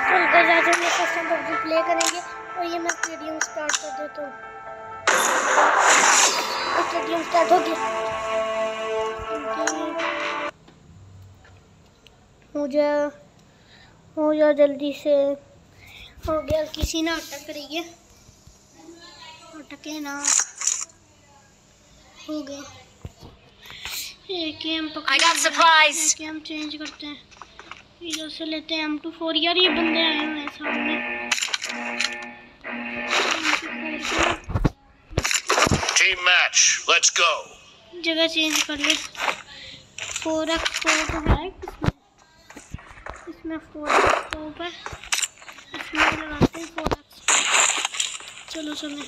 आज हम लोग फर्स्ट टाइम पबजी प्ले करेंगे और ये मैं स्टेडियम स्टार्ट कर देता हूँ। स्टेडियम स्टार्ट हो गया। हो जा जल्दी से। हो गया, किसी ने अटक रही है, अटके ना। हो गया। एक हम चेंज करते हैं, इधर से लेते हैं M24। यार ये बंदे आए हुए हैं सामने। Team match, let's go. जगह चेंज कर ले। 4x4 तो है इसमें 4x4 है, इसमें लगाते हैं 4x। चलो चलो।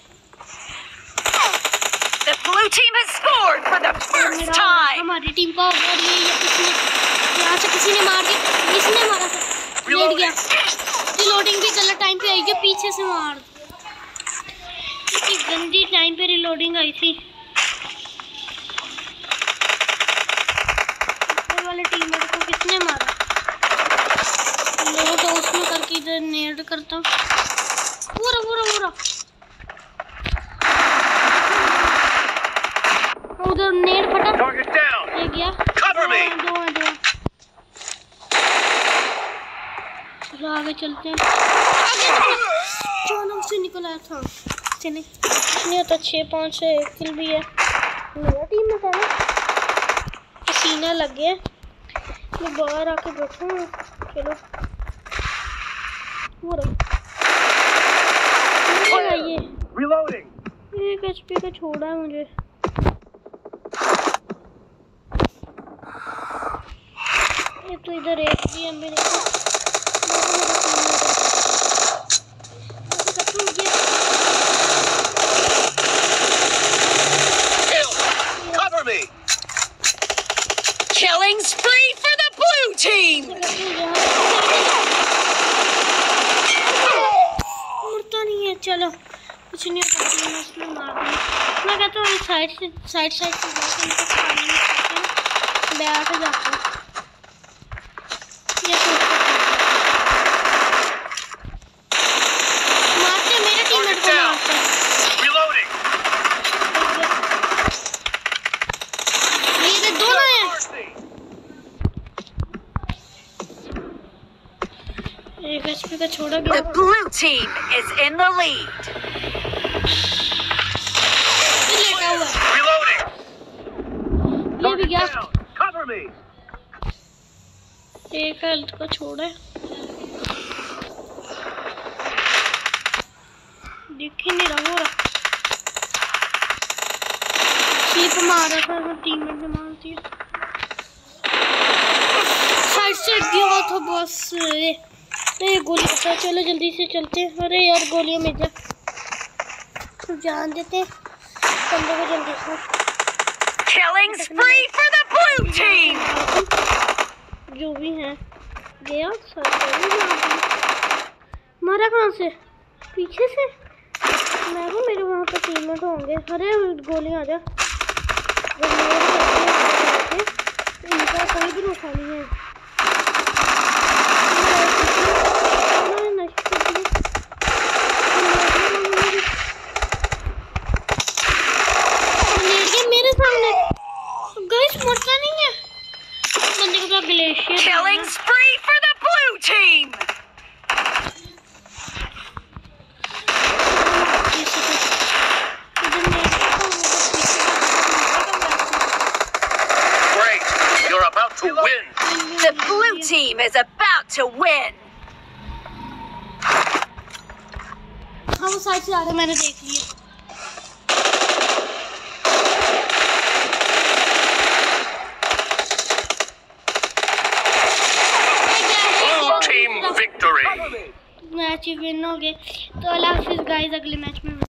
The blue team has scored for the first time. हमारी टीम का हो गया। ये यहाँ से किसी ने मार दिया, इसने मारा था, लेट गया। रिलोडिंग भी गलत टाइम पे आई है, पीछे से मार दिया। इतनी गंदी टाइम पे रिलोडिंग आई थी। ऊपर वाले टीममेट को किसने मारा? लोग तो उसमें करके इधर नेड करता हूँ। पूरा पूरा पूरा उधर नेड फटा। ये गया। दो चलो आगे चलते हैं। अचानक से निकल आया था। नहीं होता 6-5 से किल भी है। मेरा टीम में था ना, पसीना लग गया। मैं बाहर आके बैठा हूँ। चलो ये एक HP का छोड़ा है मुझे। ये तो इधर एक भी है मेरे को। Killing spree for the blue team. मुड़ता नहीं है। चलो कुछ नहीं होता, मैं उसमें मार दूँ। मैं कहता हूँ साइड से जाके इनको खाने में बैठ जाता हूँ। मारते मेरे टीममेट को मारते। मेरे दोनों हैं। एक HP का छोड़ा गया। The blue team is in the lead. लेटा हुआ है। ये भी गया। एक हेल्थ का छोड़ा है। दिख ही नहीं रहा। स्लिप मारा था, टीममेट ने मार दिया। साइड से गया था बस। ये गोली बचा। चलो जल्दी से चलते हैं। अरे यार गोलियां मिल जा, जान देते हैं बंदे को जल्दी से। Killing spree for the blue team. जो भी है गया। मारा कहाँ से? पीछे से। मैं हूँ, मेरे वहाँ पे टीममेट होंगे। अरे गोली आ जा। इनका कोई भी नुकसान नहीं है। मेरे सामने गाइस मरता नहीं है बंदे का। Glacier Killing spree for the blue team. Great, you're about to win. The blue team is about to win. हाँ वो साइड से आ रहा है, मैंने देख लिया। Team victory. मैच विन हो गए। तो अल्लाह हाफिज़ गाइस, अगले मैच में